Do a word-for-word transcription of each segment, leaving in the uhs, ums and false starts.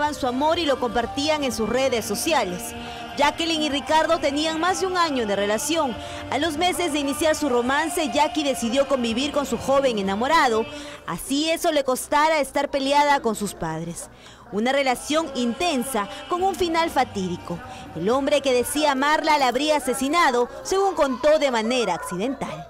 revelaban su amor y lo compartían en sus redes sociales. Jacqueline y Ricardo tenían más de un año de relación. A los meses de iniciar su romance, Jackie decidió convivir con su joven enamorado. Así eso le costara estar peleada con sus padres. Una relación intensa con un final fatídico. El hombre que decía amarla la habría asesinado, según contó de manera accidental.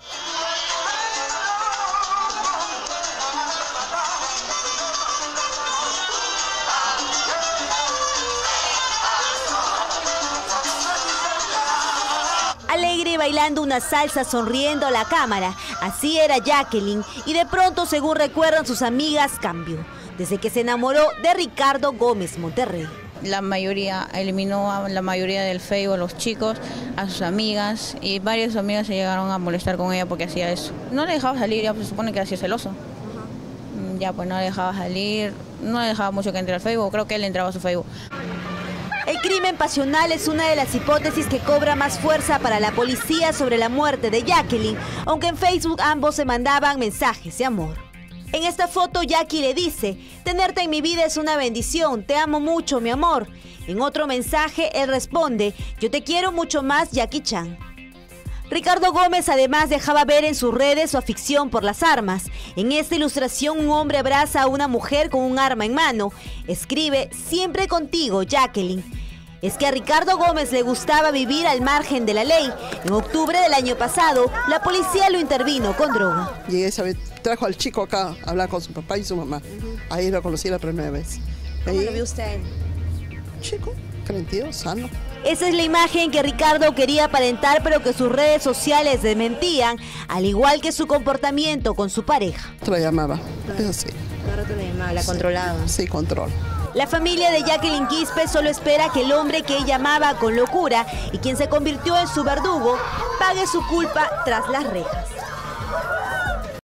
Alegre bailando una salsa, sonriendo a la cámara. Así era Jacqueline y de pronto, según recuerdan sus amigas, cambió. Desde que se enamoró de Ricardo Gómez Monterrey. La mayoría eliminó a la mayoría del Facebook, a los chicos, a sus amigas, y varias amigas se llegaron a molestar con ella porque hacía eso. No le dejaba salir, ya pues, se supone que hacía celoso. Uh-huh. Ya pues no le dejaba salir, no le dejaba mucho que entre al Facebook, creo que él entraba a su Facebook. El crimen pasional es una de las hipótesis que cobra más fuerza para la policía sobre la muerte de Jacqueline, aunque en Facebook ambos se mandaban mensajes de amor. En esta foto Jackie le dice: tenerte en mi vida es una bendición, te amo mucho, mi amor. En otro mensaje él responde: yo te quiero mucho más, Jackie Chan. Ricardo Gómez además dejaba ver en sus redes su afición por las armas. En esta ilustración un hombre abraza a una mujer con un arma en mano. Escribe: siempre contigo, Jacqueline. Es que a Ricardo Gómez le gustaba vivir al margen de la ley. En octubre del año pasado, la policía lo intervino con droga. Y esa vez trajo al chico acá a hablar con su papá y su mamá. Uh-huh. Ahí lo conocí la primera vez. ¿Cómo Ahí, lo vio usted? Chico, crentido, sano. Esa es la imagen que Ricardo quería aparentar, pero que sus redes sociales desmentían, al igual que su comportamiento con su pareja. Te la llamaba, eso sí. Claro, te la llamaba, la controlaba. Sí, control. La familia de Jacqueline Quispe solo espera que el hombre que ella amaba con locura y quien se convirtió en su verdugo pague su culpa tras las rejas.